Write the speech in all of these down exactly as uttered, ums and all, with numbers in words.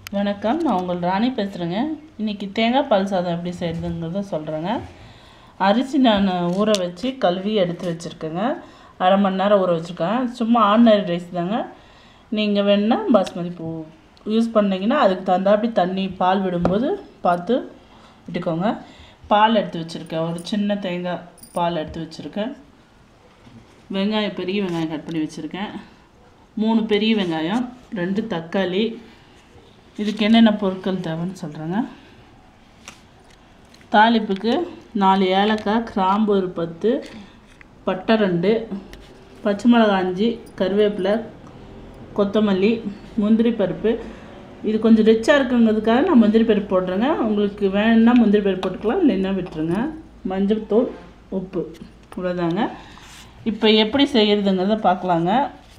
வணக்கம், நான் உங்கள் ராணி பேசுகிறேங்க. இன்றைக்கி தேங்காய் பால் சாதம் எப்படி செய்கிறதுங்கிறத சொல்கிறேங்க. அரிசி நான் ஊற வச்சு கழுவி எடுத்து வச்சுருக்கேங்க. அரை மணி நேரம் ஊற வச்சுருக்கேன். சும்மா ஆர்டினரி ரைஸ் தாங்க. நீங்கள் வேணுன்னா பாஸ்மதி பூ யூஸ் பண்ணிங்கன்னா அதுக்கு தகுந்தாப்படி தண்ணி பால் விடும்போது பார்த்து விட்டுக்கோங்க. பால் எடுத்து வச்சுருக்கேன். ஒரு சின்ன தேங்காய் பால் எடுத்து வச்சுருக்கேன். வெங்காயம், பெரிய வெங்காயம் கட் பண்ணி வச்சுருக்கேன். மூணு பெரிய வெங்காயம், ரெண்டு தக்காளி. இதுக்கு என்னென்ன பொருட்கள் தேவைன்னு சொல்கிறேங்க. தாளிப்புக்கு நாலு ஏலக்காய், கிராம்பு ஒரு பத்து, பட்டை ரெண்டு, பச்சை மிளகாய் அஞ்சு, கருவேப்பிலை, கொத்தமல்லி, முந்திரி பருப்பு. இது கொஞ்சம் ரிச்சாக இருக்குங்கிறதுக்காக நான் முந்திரி பருப்பு போடுறேங்க. உங்களுக்கு வேணும்னா முந்திரி பருப்பு போட்டுக்கலாம், இல்லைன்னா விட்டுருங்க. மஞ்சள் தூள், உப்பு, இவ்வளோதாங்க. இப்போ எப்படி செய்கிறதுங்கிறத பார்க்கலாங்க.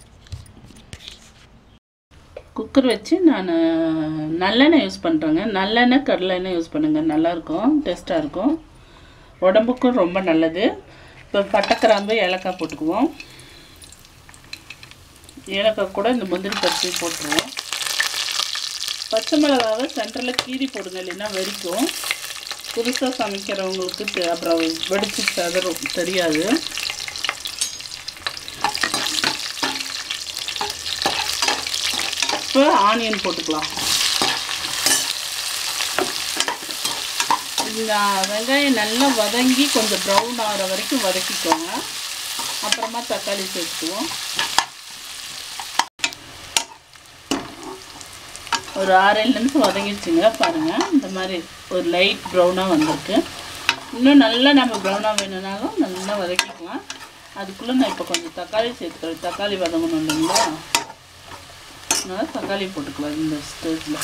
குக்கர் வச்சு நான் நல்லெண்ணெய் யூஸ் பண்ணுறேங்க. நல்லெண்ணெய் கடலை எண்ணெய் யூஸ் பண்ணுங்கள், நல்லாயிருக்கும், டேஸ்ட்டாக இருக்கும், உடம்புக்கும் ரொம்ப நல்லது. இப்போ பட்டை, கிராம்பு, ஏலக்காய் போட்டுக்குவோம். ஏலக்காய் கூட இந்த முந்திரி பருப்பு போட்டுருவோம். பச்சை மிளகாவை சென்டரில் கீரி போடுங்க, இல்லைன்னா வெடிக்கும். புதுசாக சமைக்கிறவங்களுக்கு அப்புறம் வெடிச்சு தரும் தெரியாது. இப்போ ஆனியன் போட்டுக்கலாம். இந்த வெங்காயம் நல்லா வதங்கி கொஞ்சம் ப்ரௌன் ஆகிற வரைக்கும் வதக்கிக்கோங்க. அப்புறமா தக்காளி சேர்த்துக்குவோம். ஒரு ஆறு ஏழு நிமிஷம் வதங்கிடுச்சுங்க. பாருங்கள், இந்த மாதிரி ஒரு லைட் ப்ரௌனாக வந்திருக்கு. இன்னும் நல்லா நம்ம ப்ரௌனாக வேணும்னாலும் நல்லா வதக்கிக்கலாம். அதுக்குள்ளே நான் இப்போ கொஞ்சம் தக்காளி சேர்த்துக்கிறேன். தக்காளி வதங்கணும் இல்லைங்களா, அதனால் தக்காளி போட்டுக்கலாம். இந்த ஸ்டேஜில்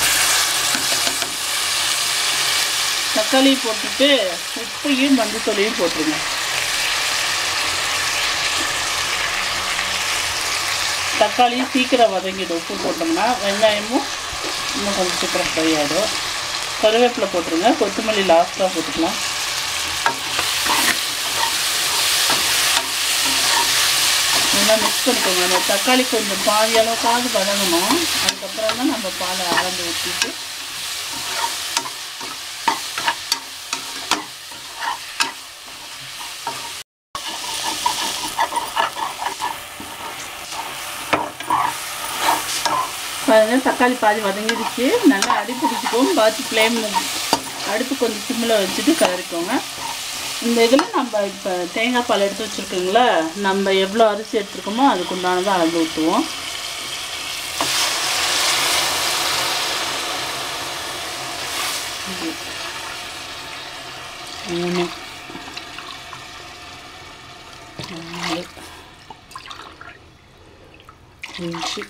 தக்காளி போட்டுட்டு உப்பையும் மஞ்சத்தூளையும் போட்டுருங்க. தக்காளி சீக்கிரம் வதங்கிடும். உப்பு போட்டோம்னா வெங்காயமும் இன்னும் கொஞ்சம் சீக்கிரம் ஃப்ரை ஆகிடும். கருவேப்பிலை போட்டுருங்க. கொத்தமல்லி லாஸ்ட்டாக போட்டுக்கலாம். நல்லா மிக்ஸ் பண்ணிக்கோங்க. அந்த தக்காளி கொஞ்சம் பாதி அளவுக்காவது வதங்கணும். அதுக்கப்புறம் தான் நம்ம பாலை அளந்து ஊற்றிட்டு பாருங்கள், தக்காளி பாதி வதங்கிடுச்சு. நல்லா அடிப்பிடிச்சிக்கும். பாத்தி ஃப்ளேம் அடுப்பு கொஞ்சம் சிம்மில் வச்சுட்டு கலரிக்கோங்க. இந்த இதில் நம்ம இப்போ தேங்காய் பால் எடுத்து வச்சுருக்கோங்களா, நம்ம எவ்வளோ அரிசி எடுத்துருக்கோமோ அதுக்கு உண்டானதாக அளந்து ஊற்றுவோம். மூணு நாலு அஞ்சு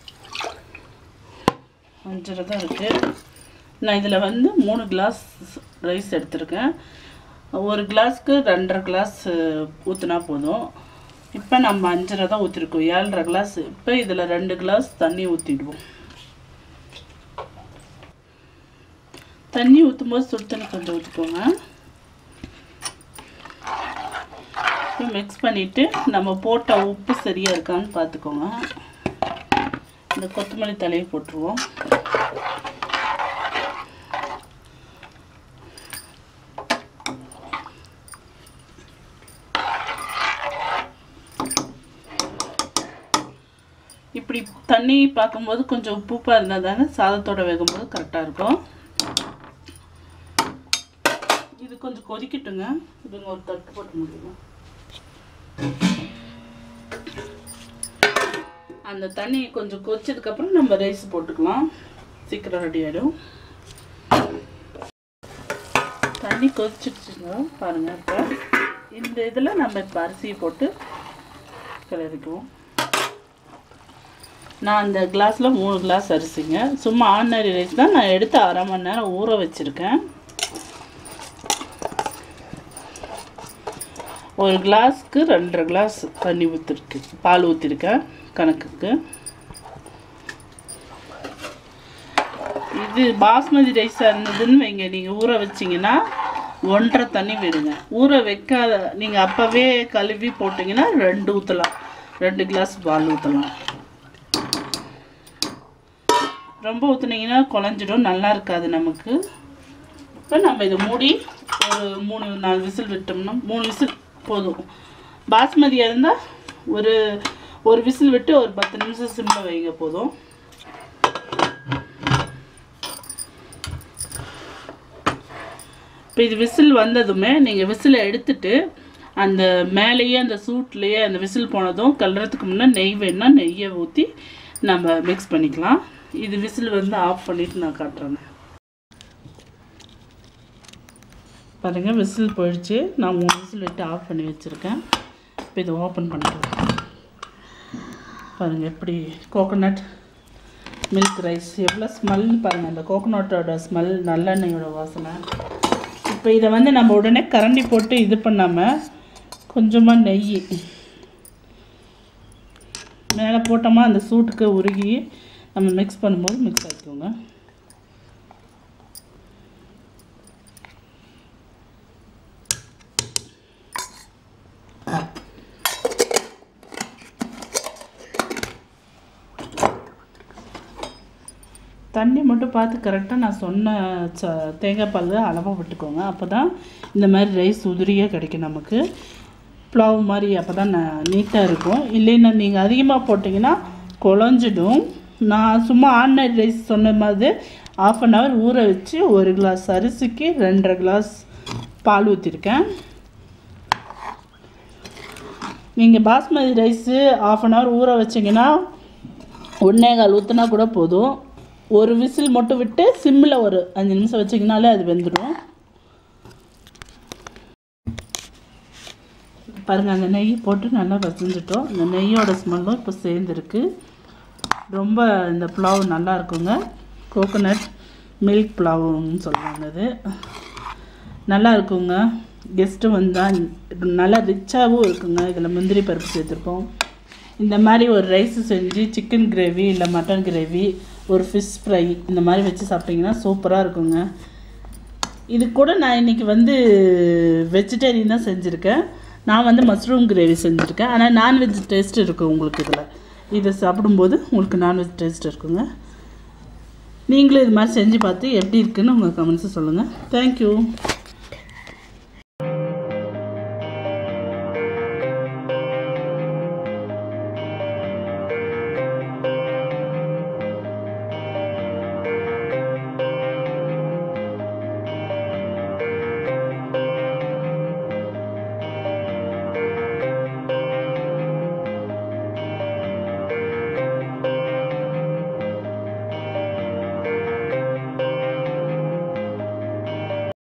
அஞ்சரை தான் இருக்குது. நான் இதில் வந்து மூணு கிளாஸ் ரைஸ் எடுத்துருக்கேன். ஒரு கிளாஸ்க்கு ரெண்டரை கிளாஸ் ஊற்றினா போதும். இப்போ நம்ம அஞ்சரை தான் ஊற்றிருக்கோம், ஏழரை கிளாஸ். இப்போ இதில் ரெண்டு கிளாஸ் தண்ணி ஊற்றிடுவோம். தண்ணி ஊற்றும் போது சுடு தண்ணி கொஞ்சம் ஊற்றிக்கோங்க. இப்போ மிக்ஸ் பண்ணிவிட்டு நம்ம போட்ட உப்பு சரியாக இருக்கான்னு பார்த்துக்கோங்க. இந்த கொத்தமல்லி தலையை போட்டுருவோம். இப்படி தண்ணி பார்க்கும்போது கொஞ்சம் உப்பு உப்பாக இருந்தால் தானே சாதத்தோடு வேகும்போது கரெக்டாக இருக்கும். இது கொஞ்சம் கொதிக்கட்டுங்க. இதுங்க ஒரு தட்டு போட்டு முடியும். அந்த தண்ணி கொஞ்சம் கொதிச்சதுக்கப்புறம் நம்ம ரைஸ் போட்டுக்கலாம். சீக்கிரம் ரெடி ஆகிடும். தண்ணி கொதிச்சிடுச்சுங்க பாருங்கள். இப்போ இந்த இதில் நம்ம இப்போ அரிசியை போட்டு கிளறிக்குவோம். நான் அந்த கிளாஸில் மூணு கிளாஸ் அரிசிங்க. சும்மா ஆர்டினரி ரைஸ் தான். நான் எடுத்து அரை மணி நேரம் ஊற வச்சுருக்கேன். ஒரு கிளாஸ்க்கு ரெண்டரை கிளாஸ் தண்ணி ஊற்றிருக்கு, பால் ஊற்றிருக்கேன் கணக்குக்கு. இது பாஸ்மதி ரைஸாக இருந்ததுன்னு வைங்க, நீங்கள் ஊற வச்சிங்கன்னா ஒன்றரை தண்ணி விடுங்க. ஊற வைக்காத நீங்கள் அப்போவே கழுவி போட்டிங்கன்னா ரெண்டு ஊற்றலாம், ரெண்டு கிளாஸ் பால் ஊற்றலாம். ரொம்ப ஊற்றுனீங்கன்னா குழஞ்சிடும், நல்லா இருக்காது நமக்கு. இப்போ நம்ம இதை மூடி ஒரு மூணு நாலு விசில் விட்டோம்னா, மூணு விசில் போதும். பாஸ்மதியாக இருந்தால் ஒரு ஒரு விசில் விட்டு ஒரு பத்து நிமிஷம் சிம்மில் வைங்க போதும். இப்போ இது விசில் வந்ததுமே நீங்கள் விசிலை எடுத்துட்டு அந்த மேலேயே அந்த சூட்லேயே அந்த விசில் போனதும் கல்றதுக்கு முன்னே நெய் வேணுன்னா நெய்யை ஊற்றி நம்ம மிக்ஸ் பண்ணிக்கலாம். இது விசில் வந்து ஆஃப் பண்ணிவிட்டு நான் காட்டுறேன். பாருங்கள், விசில் போயிடுச்சு. நான் மூணு விசில் விட்டு ஆஃப் பண்ணி வச்சுருக்கேன். இப்போ இதை ஓப்பன் பண்ணிக்கலாம். பாருங்கள் எப்படி கோகோனட் மில்க் ரைஸ் எவ்வளோ ஸ்மெல் பாருங்கள். அந்த கோகோனட்டோட ஸ்மெல், நல்லெண்ணெயோட வாசனை. இப்போ இதை வந்து நம்ம உடனே கரண்டி போட்டு இது பண்ணாமல் கொஞ்சமாக நெய் மேலே போட்டோமா அந்த சூட்டுக்கு உருகி நம்ம மிக்ஸ் பண்ணும்போது மிக்ஸ் ஆகிக்கோங்க. தண்ணி மட்டும் பார்த்து கரெக்டாக நான் சொன்ன ச தேங்காய் பால் அளவாக விட்டுக்கோங்க. அப்போ தான் இந்த மாதிரி ரைஸ் உதிரியாக கிடைக்கும் நமக்கு, புலாவ் மாதிரி. அப்போ தான் நான் நீட்டாக இருக்கும். இல்லைன்னா நீங்கள் அதிகமாக போட்டிங்கன்னா குழஞ்சிடும். நான் சும்மா ஆர்டினரி ரைஸ் சொன்ன மாதிரி ஆஃப் அன் ஹவர் ஊற வச்சு ஒரு கிளாஸ் அரிசிக்கு ரெண்டரை கிளாஸ் பால் ஊற்றிருக்கேன். நீங்கள் basmati rice half an hour ஊற வச்சிங்கன்னா ஒன்றே கால் ஊற்றினா கூட போதும். ஒரு விசில் மட்டும் விட்டு சிம்மில் ஒரு அஞ்சு நிமிஷம் வச்சிங்கனாலே அது வெந்துடும். பாருங்கள், அந்த நெய் போட்டு நல்லா வசஞ்சிட்டோம். இந்த நெய்யோட ஸ்மெல்லும் இப்போ சேர்ந்துருக்கு. ரொம்ப இந்த புலாவ் நல்லா இருக்குங்க. கோகோனட் மில்க் புலாவுன்னு சொல்லுவாங்க. அது நல்லா இருக்குங்க. கெஸ்ட்டு வந்தால் நல்லா ரிச்சாகவும் இருக்குங்க. இதில் முந்திரி பருப்பு சேர்த்துருப்போம். இந்த மாதிரி ஒரு ரைஸ் செஞ்சு சிக்கன் கிரேவி இல்லை மட்டன் கிரேவி, ஒரு ஃபிஷ் ஃப்ரை இந்த மாதிரி வச்சு சாப்பிட்டிங்கன்னா சூப்பராக இருக்குங்க. இது கூட நான் இன்றைக்கி வந்து வெஜிடேரியன் தான் செஞ்சுருக்கேன். நான் வந்து மஷ்ரூம் கிரேவி செஞ்சுருக்கேன். ஆனால் நான்வெஜ் டேஸ்ட் இருக்கும் உங்களுக்கு இதில். இதை சாப்பிடும்போது உங்களுக்கு நான்வெஜ் டேஸ்ட் இருக்குங்க. நீங்களும் இது மாதிரி செஞ்சு பார்த்து எப்படி இருக்குன்னு உங்கள் கமெண்ட்ஸை சொல்லுங்கள். தேங்க்யூ.